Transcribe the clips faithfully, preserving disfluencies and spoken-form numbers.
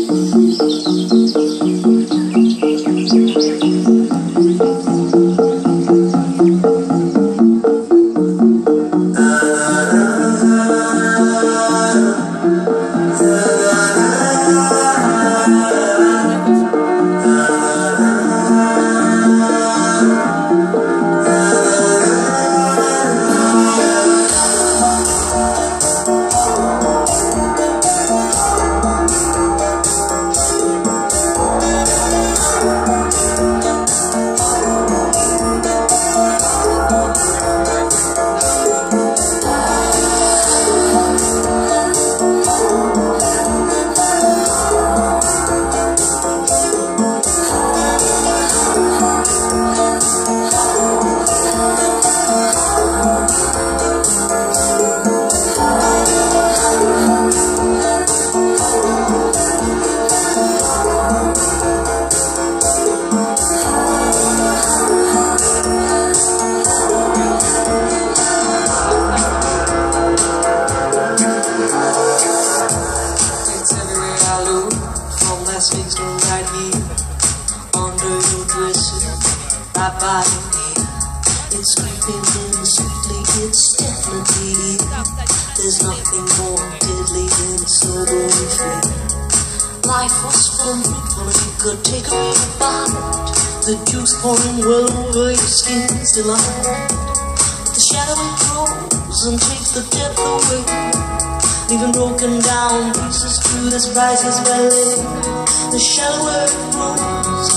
It's creeping in sweetly, it's definitely here. There's nothing more deadly than sobering free. Life was full and fruitful if you could take a real bite. The juice pouring well over your skin's delight. The shadow grows and takes the depth away, leaving broken down pieces to this priceless ballet. The shallower it grows,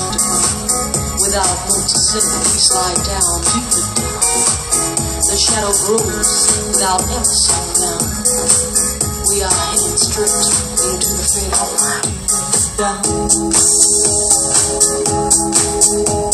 without noticing we slide down deeper down. The shadow grows without ever slowing down. We are heading straight into the fade out line. Down.